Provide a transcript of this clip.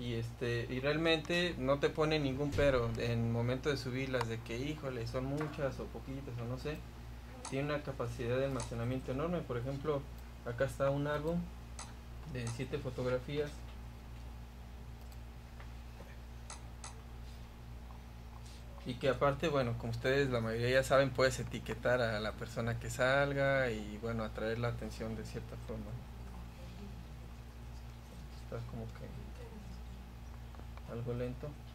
y realmente no te pone ningún pero en el momento de subirlas, de que híjole, son muchas o poquitas o no sé. Tiene una capacidad de almacenamiento enorme. Por ejemplo, acá está un álbum de 7 fotografías. Y que aparte, bueno, como ustedes la mayoría ya saben, puedes etiquetar a la persona que salga y bueno, atraer la atención de cierta forma. Está como que algo lento.